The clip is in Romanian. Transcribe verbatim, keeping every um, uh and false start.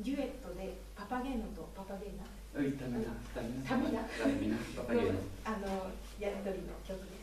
デュエットでパパゲーノとパパゲーナタミナ、タミナ、 タミナタミナ、パパゲーノ。 あのやり取りの曲です。